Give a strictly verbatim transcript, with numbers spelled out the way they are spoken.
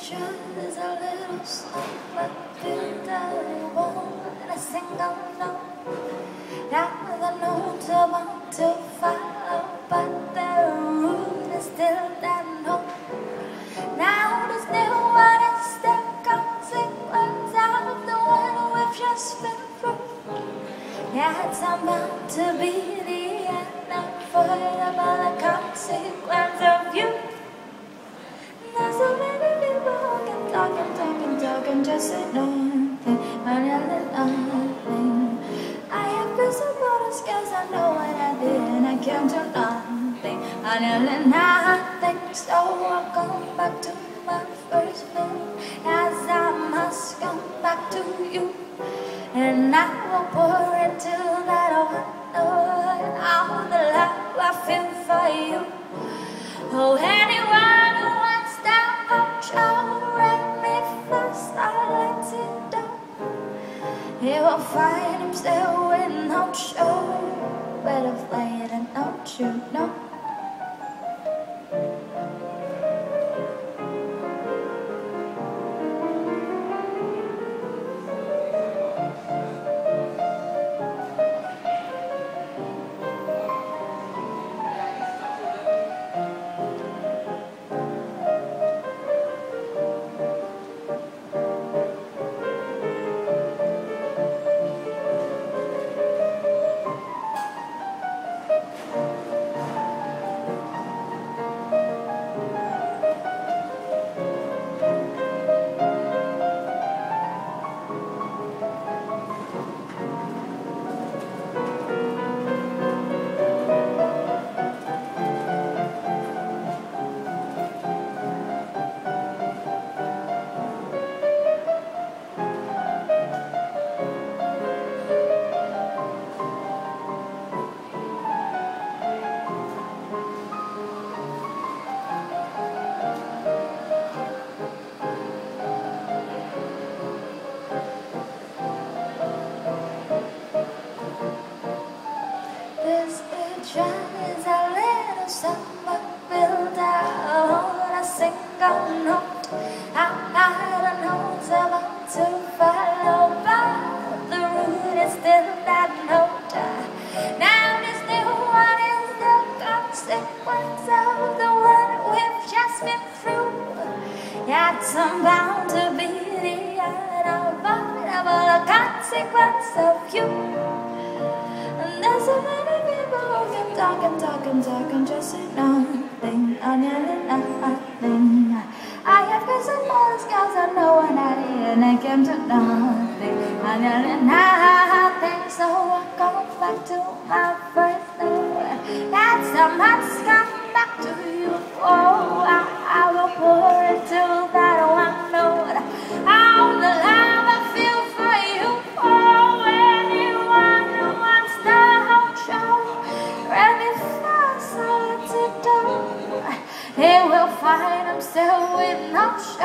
There's a little song but built a wall and a single note. Now the notes are about to follow, but the root is still that note. Now this new one is the consequence of the one we've just been through. Yeah, it's about to be the end, unavoidable consequence of you. There's so many people who can talk and talk and talk and just say nothing, and yell nothing. I have visible skills, I know what I did, and I can't do nothing, and yell nothing. So I'll come back to my first love, as I must come back to you, and I will pour into that wonder and all the love I feel for you. Oh, anyone who wants that control, let me first, I'll let it down. He will find himself with no show, better play it and don't you know? Is a little summer built out on a single note. I don't know it's about to follow, but the root is still that note. Now this new one is the consequence of the one we've just been through. Yeah, it's bound to be the unavoidable consequence of you. And there's so many people who can talk and talk and talk and just say nothing, oh, nearly nothing. I have got some more scars, I know what I did, and I came to nothing, oh, nearly nothing. So I go back to my first love. That's how much come back to you. Oh, I, I will pour into that one note. All the love I feel for you. Oh, anyone who wants the whole show, ready for solitude, he will find himself with no show.